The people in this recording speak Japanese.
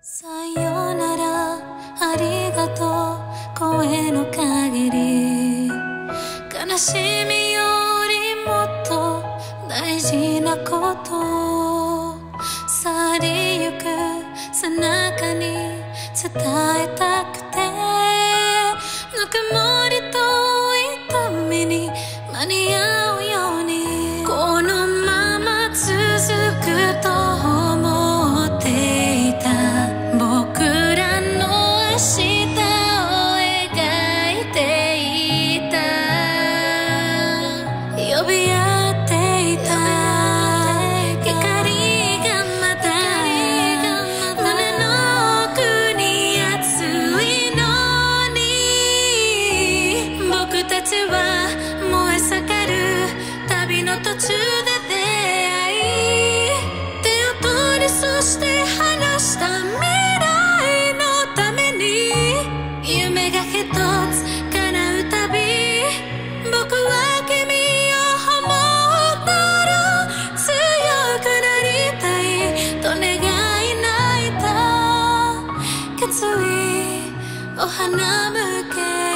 さよならありがとう声の限り悲しみよりもっと大事なこと去りゆく背中に伝えたくてぬくもりと痛みに間に合うようにこのまま続くと思っていた僕らの明日を描いていた呼び合っていた光がまた胸の奥に熱いのに僕たちは燃え盛る旅の途中で出会い手を取りそして話した未来のために夢が一つ叶うたび僕は君を思ったら強くなりたいと願い泣いた決意を花向け